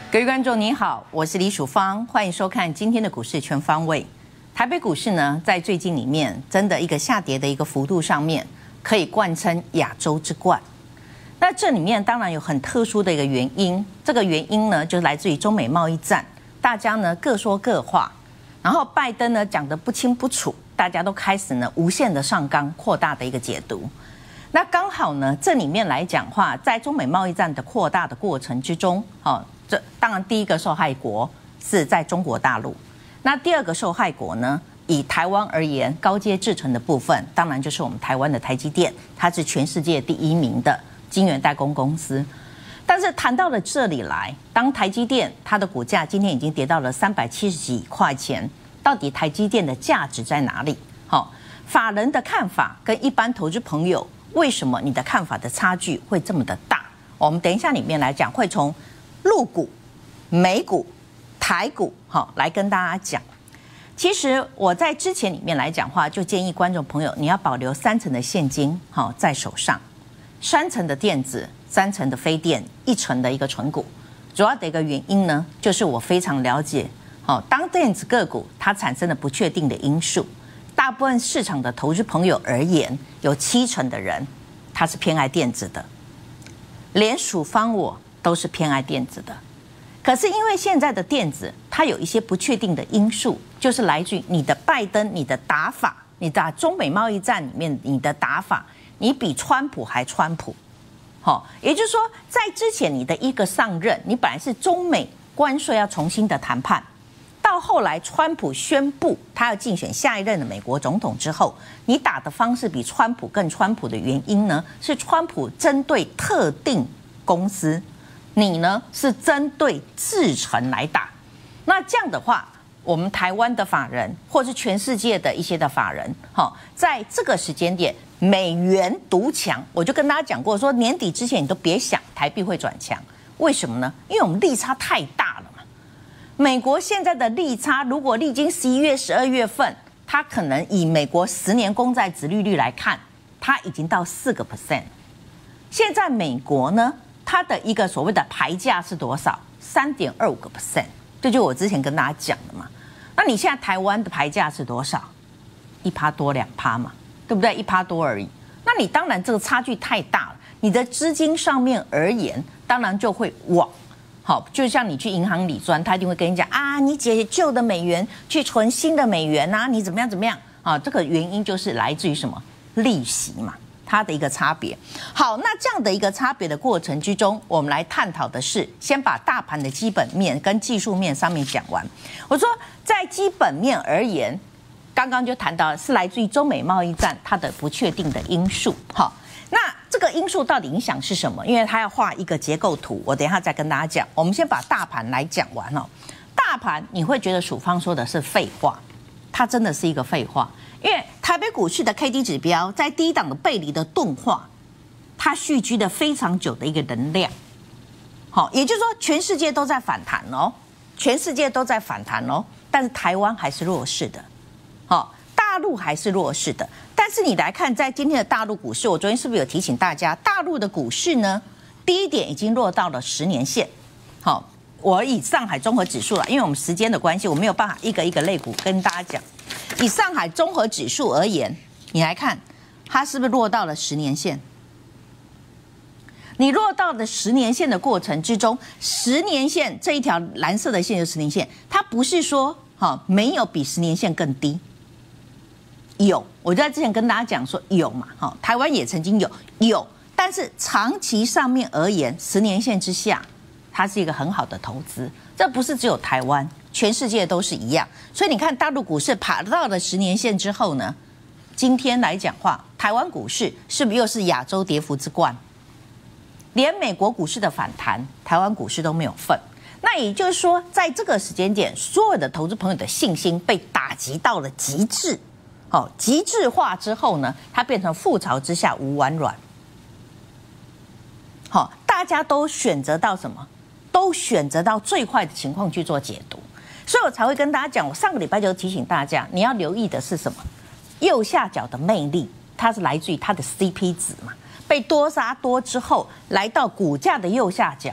各位观众您好，我是李曙芳，欢迎收看今天的股市全方位。台北股市呢，在最近里面真的一个下跌的一个幅度上面，可以冠称亚洲之冠。那这里面当然有很特殊的一个原因，这个原因呢，就是来自于中美贸易战，大家呢各说各话，然后拜登呢讲得不清不楚，大家都开始呢无限的上纲扩大的一个解读。那刚好呢，这里面来讲话，在中美贸易战的扩大的过程之中，这当然第一个受害国是在中国大陆，那第二个受害国呢，以台湾而言，高阶制程的部分，当然就是我们台湾的台积电，它是全世界第1名的晶圆代工公司。但是谈到了这里来，当台积电它的股价今天已经跌到了370几块钱，到底台积电的价值在哪里？法人的看法跟一般投资朋友，为什么你的看法的差距会这么的大？我们等一下里面来讲，会从陆股、美股、台股，来跟大家讲。其实我在之前里面来讲话，就建议观众朋友，你要保留3成的现金，在手上，3成的电子，3成的非电，1成的一个存股。主要的一个原因呢，就是我非常了解，当电子个股它产生了不确定的因素，大部分市场的投资朋友而言，有7成的人他是偏爱电子的，连曙芳我都是偏爱电子的。可是因为现在的电子它有一些不确定的因素，就是来自于你的拜登，你的打法，你打中美贸易战里面你的打法，你比川普还川普。也就是说，在之前你的一个上任，你本来是中美关税要重新的谈判，到后来川普宣布他要竞选下一任的美国总统之后，你打的方式比川普更川普的原因呢，是川普针对特定公司，你呢是针对制程来打。那这样的话，我们台湾的法人或是全世界的一些的法人，在这个时间点美元独强，我就跟大家讲过，说年底之前你都别想台币会转强。为什么呢？因为我们利差太大了嘛。美国现在的利差，如果历经11月、12月份，它可能以美国10年公债殖利率来看，它已经到4%。现在美国呢，它的一个所谓的牌价是多少？3.25%，这就是我之前跟大家讲的嘛。那你现在台湾的牌价是多少？1%多2%嘛，对不对？1%多而已。那你当然这个差距太大了，你的资金上面而言，当然就会往就像你去银行理专，他一定会跟你讲啊，你解旧的美元去存新的美元啊，你怎么样啊？这个原因就是来自于什么？利息嘛。它的一个差别。好，那这样的一个差别的过程之中，我们来探讨的是，先把大盘的基本面跟技术面上面讲完。我说，在基本面而言，刚刚就谈到是来自于中美贸易战它的不确定的因素。好，那这个因素到底影响是什么？因为它要画一个结构图，我等一下再跟大家讲。我们先把大盘来讲完哦。大盘你会觉得曙芳说的是废话，它真的是一个废话。因为台北股市的 KD 指标在低档的背离的钝化，它蓄积了非常久的一个能量，也就是说全世界都在反弹哦，全世界都在反弹哦，但是台湾还是弱势的，大陆还是弱势的。但是你来看，在今天的大陆股市，我昨天是不是有提醒大家，大陆的股市呢，低点已经落到了10年线，我以上海综合指数了，因为我们时间的关系，我没有办法一个一个类股跟大家讲。以上海综合指数而言，你来看，它是不是落到了10年线？你落到了10年线的过程之中，10年线这一条蓝色的线就是10年线，它不是说没有比10年线更低，有，我就在之前跟大家讲说有嘛，台湾也曾经有，但是长期上面而言，10年线之下，它是一个很好的投资，这不是只有台湾。全世界都是一样，所以你看大陆股市爬到了10年线之后呢，今天来讲话，台湾股市是不是又是亚洲跌幅之冠？连美国股市的反弹，台湾股市都没有份。那也就是说，在这个时间点，所有的投资朋友的信心被打击到了极致，极致化之后呢，它变成覆巢之下无完卵。大家都选择到什么？都选择到最坏的情况去做解读。所以我才会跟大家讲，我上个礼拜就提醒大家，你要留意的是什么？右下角的魅力，它是来自于它的 CP 值嘛，被多杀多之后，来到股价的右下角，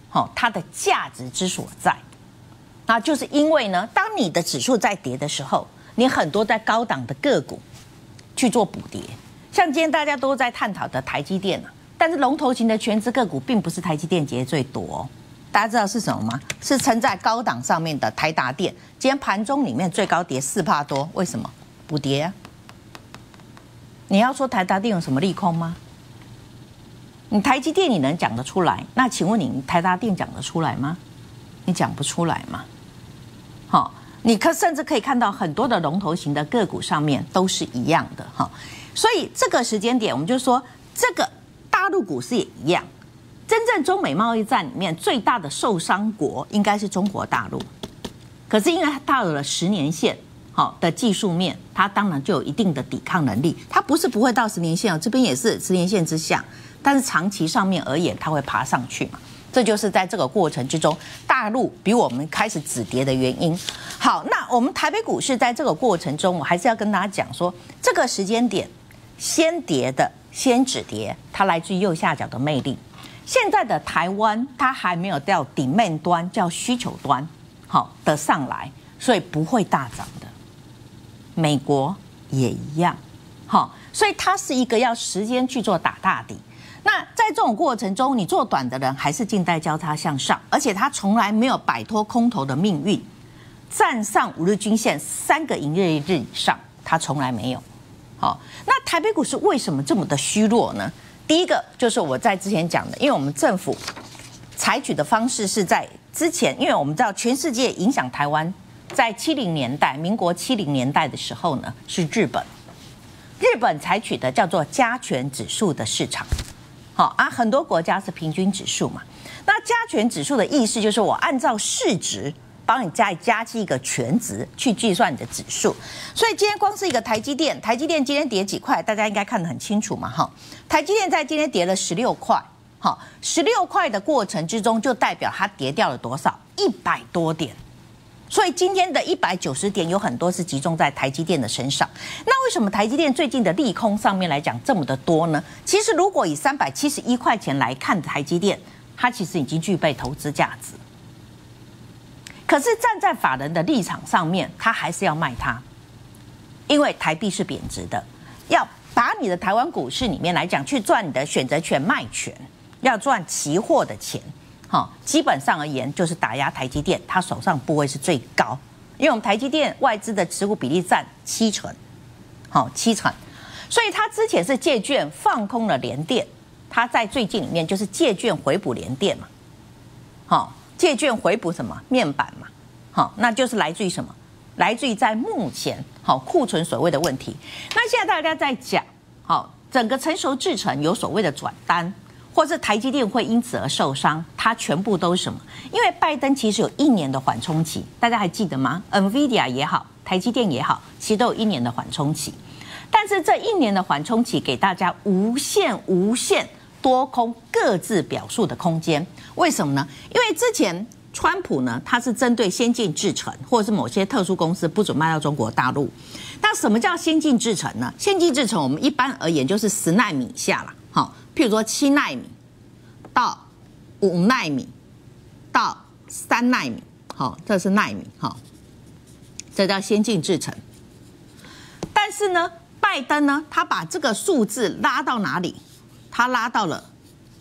它的价值之所在。那就是因为呢，当你的指数在跌的时候，你很多在高档的个股去做补跌，像今天大家都在探讨的台积电啊，但是龙头型的全资个股并不是台积电跌最多哦。大家知道是什么吗？是撑在高档上面的台达电，今天盘中里面最高跌4%多，为什么？补跌啊！你要说台达电有什么利空吗？你台积电你能讲得出来？那请问你台达电讲得出来吗？你讲不出来嘛？好，你甚至可以看到很多的龙头型的个股上面都是一样的哈。所以这个时间点，我们就说这个大陆股市也一样。真正中美贸易战里面最大的受伤国应该是中国大陆，可是因为它到了10年线好的技术面，它当然就有一定的抵抗能力。它不是不会到10年线哦，这边也是10年线之下，但是长期上面而言，它会爬上去嘛。这就是在这个过程之中，大陆比我们开始止跌的原因。好，那我们台北股市在这个过程中，我还是要跟大家讲说，这个时间点先跌的先止跌，它来自于右下角的魅力。现在的台湾它还没有到demand端，叫需求端，好的上来，所以不会大涨的。美国也一样，好，所以它是一个要时间去做打大底。那在这种过程中，你做短的人还是静待交叉向上，而且它从来没有摆脱空头的命运，站上5日均线3个营业日以上，它从来没有。好，那台北股市为什么这么的虚弱呢？第一个就是我在之前讲的，因为我们政府采取的方式是在之前，因为我们知道全世界影响台湾，在70年代，民国70年代的时候呢，是日本。日本采取的叫做加权指数的市场。好啊，很多国家是平均指数嘛。那加权指数的意思就是我按照市值帮你加计一个权值去计算你的指数。所以今天光是一个台积电，台积电今天跌几块，大家应该看得很清楚嘛，哈。台积电在今天跌了16块，好，16块的过程之中就代表它跌掉了多少？100多点。所以今天的190点有很多是集中在台积电的身上。那为什么台积电最近的利空上面来讲这么的多呢？其实如果以371块钱来看台积电，它其实已经具备投资价值。可是站在法人的立场上面，他还是要卖它，因为台币是贬值的，要把你的台湾股市里面来讲去赚你的选择权卖权，要赚期货的钱。基本上而言就是打压台积电，他手上部位是最高，因为我们台积电外资的持股比例占7%，好7%，所以他之前是借券放空了联电，他在最近里面就是借券回补联电嘛，好借券回补什么面板嘛，好那就是来自于什么？来自于在目前好库存所谓的问题。那现在大家在讲好整个成熟制程有所谓的转单。或是台积电会因此而受伤，它全部都是什么？因为拜登其实有1年的缓冲期，大家还记得吗 ？NVIDIA 也好，台积电也好，其实都有1年的缓冲期。但是这1年的缓冲期给大家无限多空各自表述的空间。为什么呢？因为之前川普呢，他是针对先进制程或者是某些特殊公司不准卖到中国大陆。那什么叫先进制程呢？先进制程我们一般而言就是10奈米以下啦，好。譬如说7奈米到5奈米到3奈米，好，这是奈米，好，这叫先进制程。但是呢，拜登呢，他把这个数字拉到哪里？他拉到了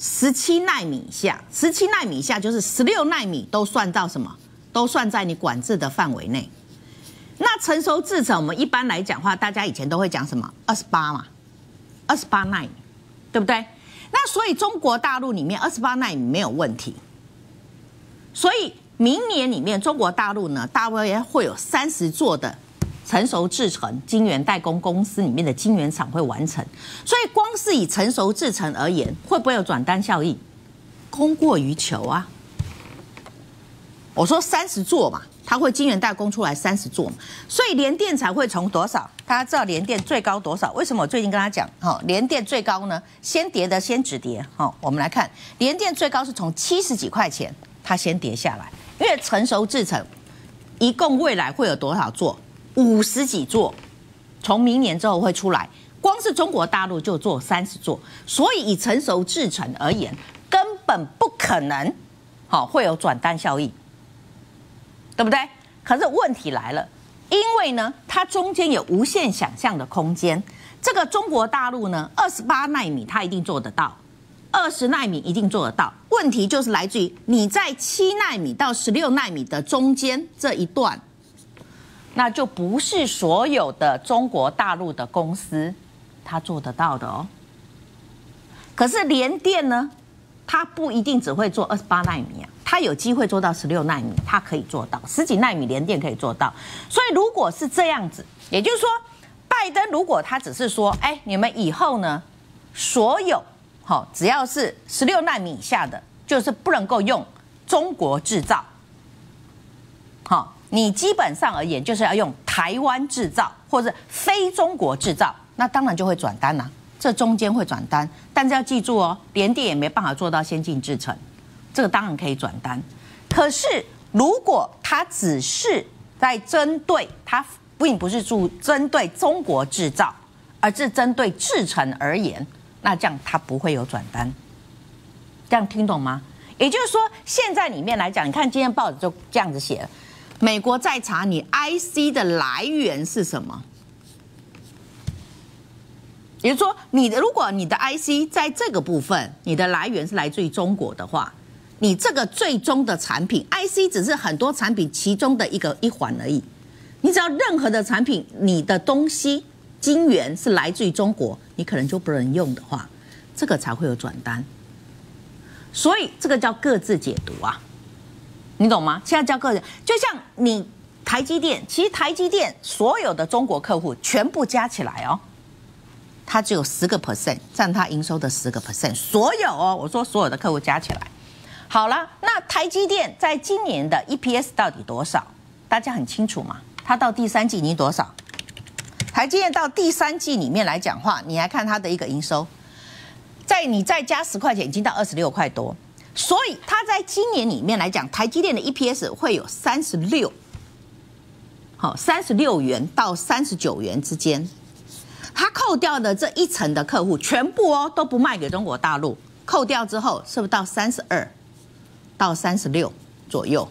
17奈米以下，17奈米以下就是16奈米都算到什么？都算在你管制的范围内。那成熟制程，我们一般来讲话，大家以前都会讲什么？28嘛，28奈米，对不对？那所以中国大陆里面28奈米没有问题，所以明年里面中国大陆呢，大约会有30座的成熟制程晶圆代工公司里面的晶圆厂会完成，所以光是以成熟制程而言，会不会有转单效应？供过于求啊！我说30座嘛，它会晶圆代工出来30座嘛，所以联电才会从多少？大家知道联电最高多少？为什么我最近跟他讲，联电最高呢？先跌的先止跌，我们来看联电最高是从70几块钱，它先跌下来，因为成熟制程一共未来会有多少座？50几座，从明年之后会出来，光是中国大陆就做30座，所以以成熟制程而言，根本不可能好会有转单效益，对不对？可是问题来了，因为呢，它中间有无限想象的空间。这个中国大陆呢，28奈米它一定做得到，20奈米一定做得到。问题就是来自于你在7奈米到16奈米的中间这一段，那就不是所有的中国大陆的公司它做得到的哦。可是联电呢，它不一定只会做28奈米啊，它有机会做到16奈米，它可以做到10几奈米，联电可以做到。所以如果是这样子，也就是说，拜登如果他只是说，哎，你们以后呢，所有只要是16奈米以下的，就是不能够用中国制造。你基本上而言就是要用台湾制造或者非中国制造，那当然就会转单啊，这中间会转单，但是要记住哦，联电也没办法做到先进制程，这个当然可以转单。可是如果它只是在针对它，并不是针对中国制造，而是针对制程而言，那这样它不会有转单。这样听懂吗？也就是说，现在里面来讲，你看今天报纸就这样子写了，美国在查你 IC 的来源是什么。也就是说，如果你的 IC 在这个部分，你的来源是来自于中国的话，你这个最终的产品 IC 只是很多产品其中的一环而已。你只要任何的产品，你的东西晶圆是来自于中国，你可能就不能用的话，这个才会有转单。所以这个叫各自解读啊，你懂吗？现在叫各自，就像你台积电，其实台积电所有的中国客户全部加起来哦，它只有10%，占它营收的10%，所有哦，我说所有的客户加起来。好了，那台积电在今年的 EPS 到底多少？大家很清楚嘛？它到第三季你多少？台积电到第三季里面来讲话，你来看它的一个营收，你再加10块钱，已经到26块多。所以它在今年里面来讲，台积电的 EPS 会有36元到39元之间。它扣掉的这一层的客户，全部哦都不卖给中国大陆，扣掉之后，是不是到32到36左右？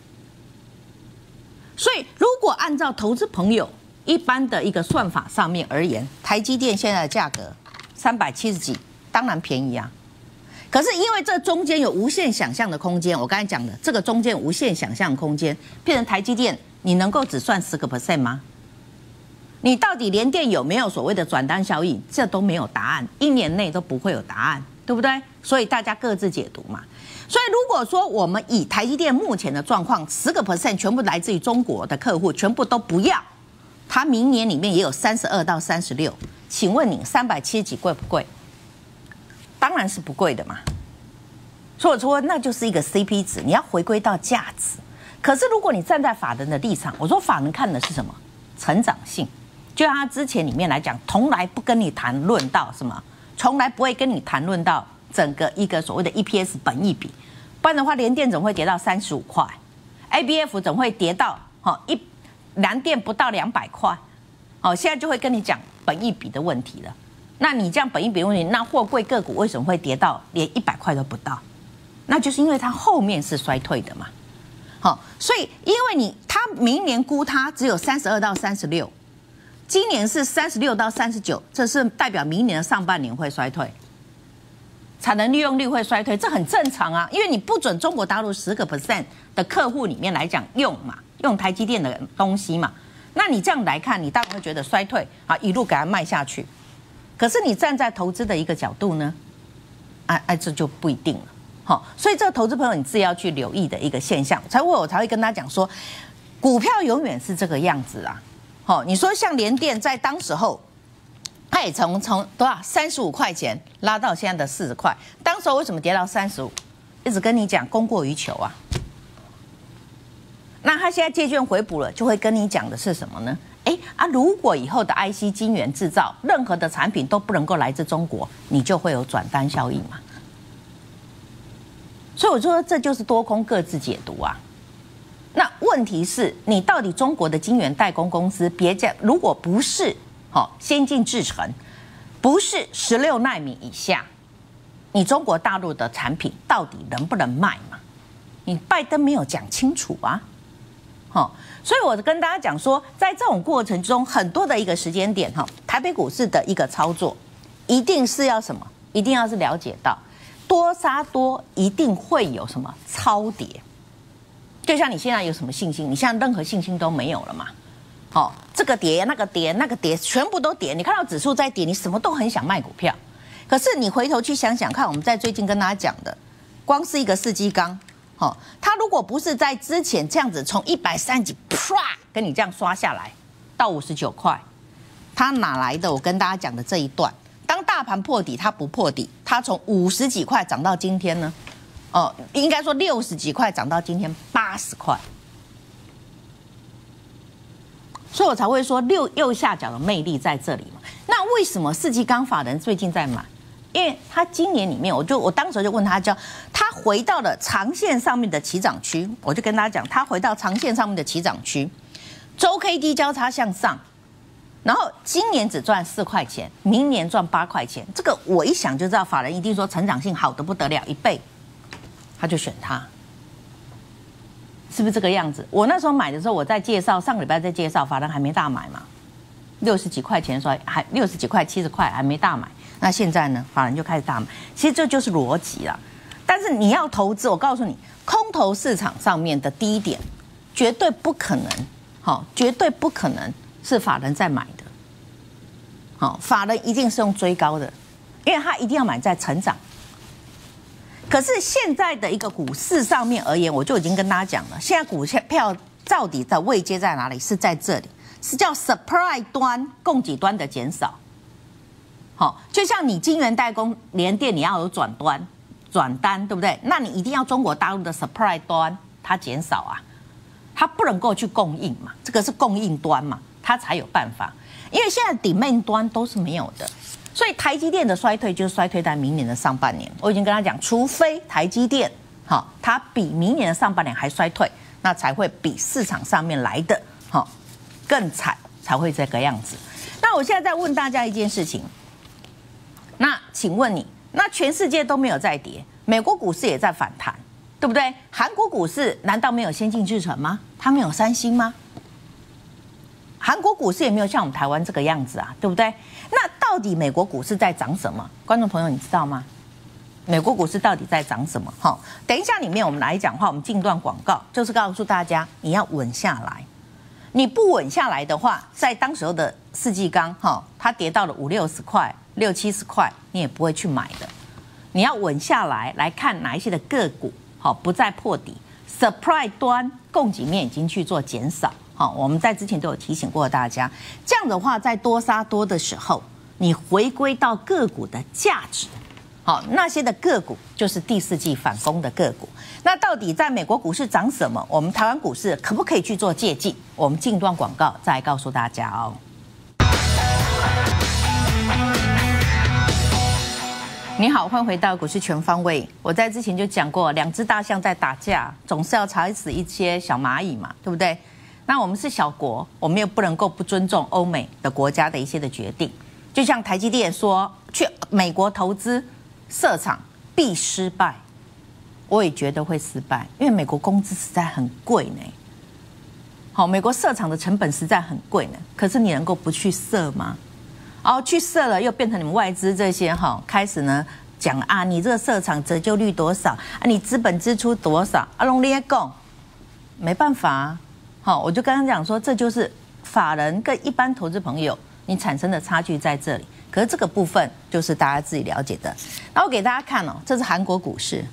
所以，如果按照投资朋友一般的一个算法上面而言，台积电现在的价格370几，当然便宜啊。可是因为这中间有无限想象的空间，我刚才讲的这个中间无限想象空间，变成台积电，你能够只算10% 吗？你到底联电有没有所谓的转单效应？这都没有答案，1年内都不会有答案，对不对？所以大家各自解读嘛。所以如果说我们以台积电目前的状况，10% 全部来自于中国的客户，全部都不要，它明年里面也有32到36，请问你370几贵不贵？当然是不贵的嘛。所以说那就是一个 CP 值，你要回归到价值。可是如果你站在法人的立场，我说法人看的是什么？成长性。就像他之前里面来讲，从来不跟你谈论到什么，从来不会跟你谈论到整个一个所谓的 EPS 本益比，不然的话，联电怎会跌到35块 ？ABF 怎会跌到南电不到200块？现在就会跟你讲本益比的问题了。那你这样本益比的问题，那货柜个股为什么会跌到连100块都不到？那就是因为它后面是衰退的嘛。所以因为它明年估它只有32到36。今年是36到39，这是代表明年的上半年会衰退，产能利用率会衰退，这很正常啊，因为你不准中国大陆10% 的客户里面来讲用台积电的东西嘛，那你这样来看，你当然会觉得衰退啊，一路给它卖下去。可是你站在投资的一个角度呢，这就不一定了。所以这个投资朋友你自己要去留意的一个现象，我才会跟他讲说，股票永远是这个样子啊。你说像联电在当时候，它也从多少35块钱拉到现在的40块，当时候为什么跌到35？一直跟你讲供过于求啊。那他现在借券回补了，就会跟你讲的是什么呢？如果以后的 IC 晶圆制造任何的产品都不能够来自中国，你就会有转单效应嘛。所以我说这就是多空各自解读啊。那问题是你到底中国的晶圆代工公司，如果不是先进制程，不是16奈米以下，你中国大陆的产品到底能不能卖嘛？ 你拜登没有讲清楚啊。所以我跟大家讲说，在这种过程中，很多的一个时间点台北股市的一个操作，一定是要什么？一定要是了解到多杀多，一定会有什么超跌。就像你现在有什么信心？你现在任何信心都没有了嘛？这个跌那个跌那个跌，全部都跌。你看到指数在跌，你什么都很想卖股票。可是你回头去想想看，我们在最近跟大家讲的，光是一个世纪钢，它如果不是在之前这样子从130几啪跟你这样刷下来到59块，它哪来的？我跟大家讲的这一段，当大盘破底，它不破底，它从50几块涨到今天呢？应该说60几块涨到今天80块。所以我才会说右下角的魅力在这里嘛。那为什么世纪钢法人最近在买？因为他今年里面，我当时就问他，他回到了长线上面的起涨区，我就跟他讲，他回到长线上面的起涨区，周 K D 交叉向上，然后今年只赚4块钱，明年赚8块钱，这个我一想就知道，法人一定说成长性好得不得了，1倍，他就选它。是不是这个样子？我那时候买的时候，我在介绍，上个礼拜在介绍，法人还没大买嘛，60几块钱的时候还60几块、70块还没大买，那现在呢，法人就开始大买。其实这就是逻辑啦。但是你要投资，我告诉你，空头市场上面的第一点，绝对不可能，绝对不可能是法人在买的，法人一定是用追高的，因为他一定要买在成长。可是现在的一个股市上面而言，我就已经跟大家讲了，现在股票到底的位阶在哪里？是在这里，是叫 supply 端供给端的减少。就像你晶圆代工联电，你要有转单，对不对？那你一定要中国大陆的 supply 端它减少啊，它不能够去供应嘛，这个是供应端嘛，它才有办法。因为现在 demand 端都是没有的。所以台积电的衰退就是衰退在明年的上半年。我已经跟他讲，除非台积电它比明年的上半年还衰退，那才会比市场上面来的更惨，才会这个样子。那我现在在问大家一件事情，那请问你，那全世界都没有在跌，美国股市也在反弹，对不对？韩国股市难道没有先进制程吗？它没有三星吗？韩国股市也没有像我们台湾这个样子啊，对不对？那到底美国股市在涨什么？观众朋友，你知道吗？美国股市到底在涨什么？等一下里面我们来讲话，我们进段广告，就是告诉大家你要稳下来。你不稳下来的话，在当时候的世纪钢，它跌到了50、60块、60、70块，你也不会去买的。你要稳下来，来看哪一些的个股，不再破底 ，supply 端供给面已经去做减少。我们在之前都有提醒过大家，这样的话，在多杀多的时候，你回归到个股的价值，那些的个股就是第四季反攻的个股。那到底在美国股市涨什么？我们台湾股市可不可以去做借鉴？我们进段广告再来告诉大家哦。你好，欢迎回到股市全方位。我在之前就讲过，2只大象在打架，总是要踩死一些小蚂蚁嘛，对不对？那我们是小国，我们也不能够不尊重欧美的国家的一些的决定。就像台积電說去美國投資設廠必失敗，我也覺得會失敗，因為美國工資實在很貴呢。好，美國設廠的成本實在很貴呢，可是你能夠不去設嗎？然後去設了，又變成你們外資這些開始呢講啊，你這個設廠折舊率多少啊？你資本支出多少啊？攏你講，沒辦法啊。好，我就剛剛講說，這就是法人跟一般投資朋友你產生的差距在這裡。可是這個部分就是大家自己了解的。那我給大家看哦，這是韓國股市。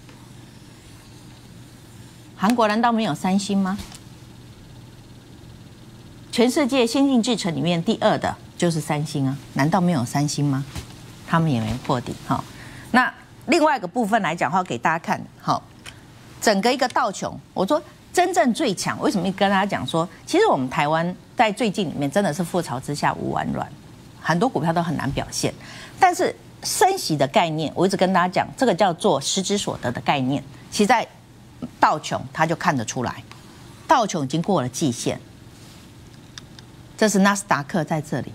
韓國難道沒有三星嗎？全世界先進製程裡面第2的就是三星啊，難道沒有三星嗎？他們也沒破底。好，那另外一個部分來講的話，給大家看，好，整個一個道瓊，我說真正最強，為什麼跟大家講說，其實我們台灣在最近裡面真的是覆巢之下無完卵，很多股票都很難表現。但是升息的概念，我一直跟大家講，這個叫做實質所得的概念，其實在道瓊它就看得出來，道瓊已經過了季線，這是納斯達克在這裡，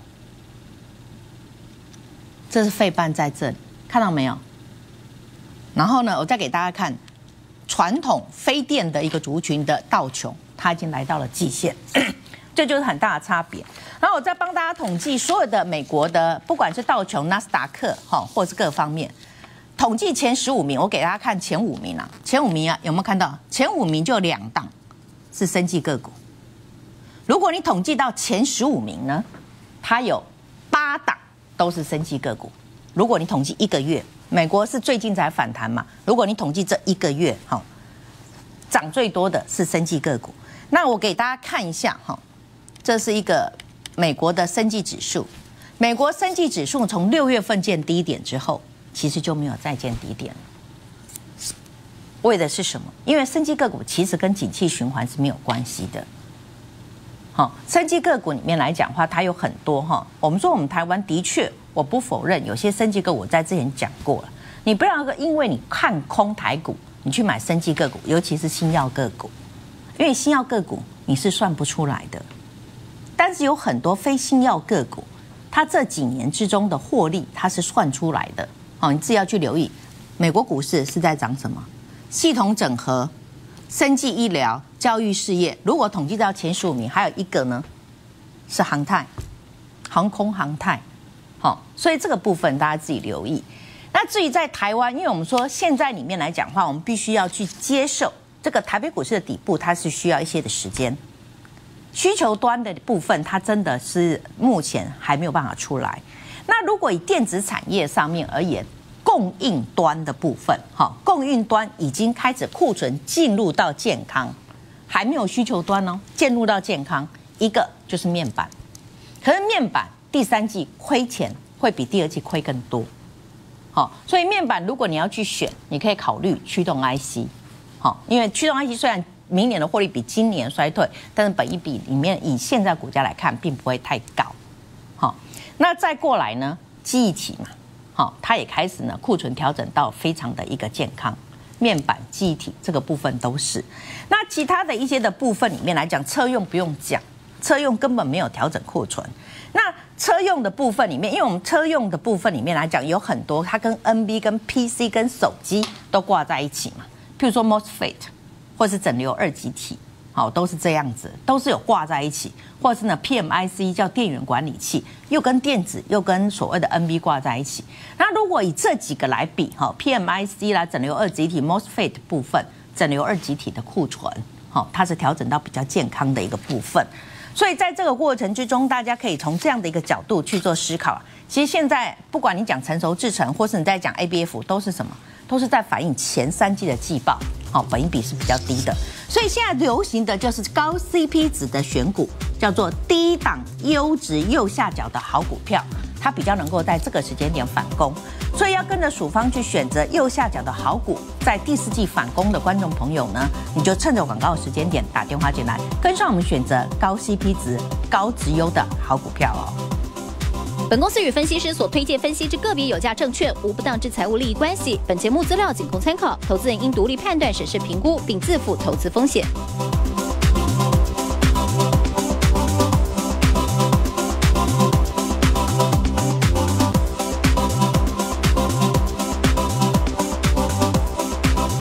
這是費半在這裡，看到沒有？然後呢，我再給大家看传统非电的一个族群的道琼，它已经来到了季线，这就是很大的差别。然后我再帮大家统计所有的美国的，不管是道琼、纳斯达克或是各方面，统计前15名，我给大家看前5名啊，前5名啊，有没有看到？前5名就2档是生技个股。如果你统计到前15名呢，它有8档都是生技个股。如果你统计1个月，美国是最近才反弹嘛，如果你统计这1个月，涨最多的是生技个股。那我给大家看一下这是一个美国的生技指数。美国生技指数从6月份见低点之后，其实就没有再见低点了。为的是什么？因为生技个股其实跟景气循环是没有关系的。生技个股里面来讲的话，它有很多我们说我们台湾的确，我不否认有些生技个股，我在之前讲过了。你不要因为你看空台股，你去买生技个股，尤其是新药个股，因为新药个股你是算不出来的。但是有很多非新药个股，它这几年之中的获利，它是算出来的。你自己要去留意，美国股市是在涨什么？系统整合、生技医疗、教育事业。如果统计到前15名，还有一个呢是航太、航空航太。所以这个部分大家自己留意。那至于在台湾，因为我们说现在里面来讲话，我们必须要去接受这个台北股市的底部，它是需要一些的时间。需求端的部分，它真的是目前还没有办法出来。那如果以电子产业上面而言，供应端的部分，供应端已经开始库存进入到健康，还没有需求端哦，进入到健康。一个就是面板，可是面板第3季亏钱会比第2季亏更多。所以面板如果你要去选，你可以考虑驱动 IC。因为驱动 IC 虽然明年的获利比今年衰退，但是本益比里面以现在股价来看，并不会太高。那再过来呢，记忆体嘛，它也开始呢库存调整到非常的一个健康，面板、记忆体这个部分都是。那其他的一些的部分里面来讲，车用不用讲，车用根本没有调整库存。那车用的部分里面，因为我们车用的部分里面来讲，有很多它跟 NB、跟 PC、跟手机都挂在一起嘛，譬如说 MOSFET 或是整流2极体。都是这样子，都是有挂在一起，或者是呢 PMIC 叫电源管理器，又跟电子又跟所谓的 NB 挂在一起。那如果以这几个来比，PMIC 啦、整流2极体、MOSFET 部分，整流2极体的库存，它是调整到比较健康的一个部分。所以在这个过程之中，大家可以从这样的一个角度去做思考。其实现在不管你讲成熟制程，或是你在讲 ABF， 都是什么？都是在反映前3季的季报，本益比是比较低的。所以现在流行的就是高 CP 值的选股，叫做低档优质右下角的好股票，它比较能够在这个时间点反攻。所以要跟着署方去选择右下角的好股，在第4季反攻的观众朋友呢，你就趁着广告的时间点打电话进来，跟上我们选择高 CP 值、高质优的好股票哦。 本公司与分析师所推荐分析之个别有价证券无不当之财务利益关系。本节目资料仅供参考，投资人应独立判断、审视、评估，并自负投资风险。